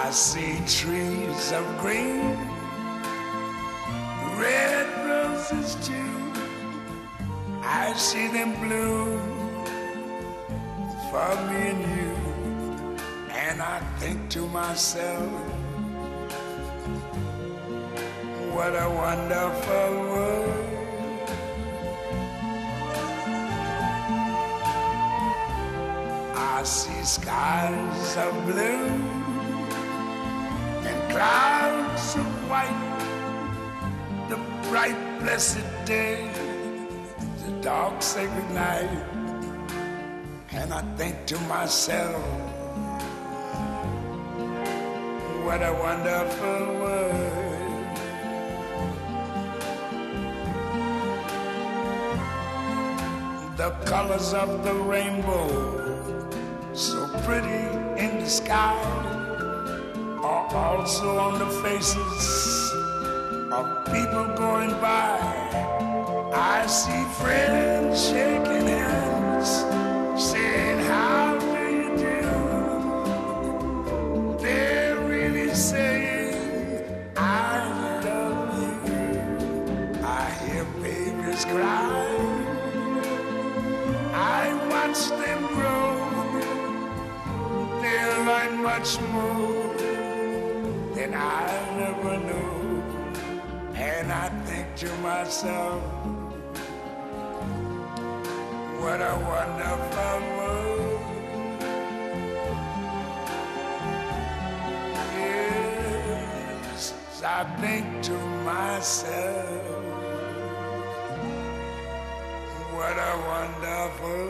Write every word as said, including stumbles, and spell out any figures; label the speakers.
Speaker 1: I see trees of green, red roses too. I see them bloom for me and you. And I think to myself, what a wonderful world. I see skies of blue and clouds of white, the bright blessed day, the dark sacred night. And I think to myself, what a wonderful world. The colors of the rainbow, so pretty in the sky, are also on the faces of people going by. I see friends shaking hands, saying, how do you do? They're really saying, I love you. I hear babies cry, I watch them grow. They'll learn much more than I never knew. And I think to myself, what a wonderful world. Yes, I think to myself, what a wonderful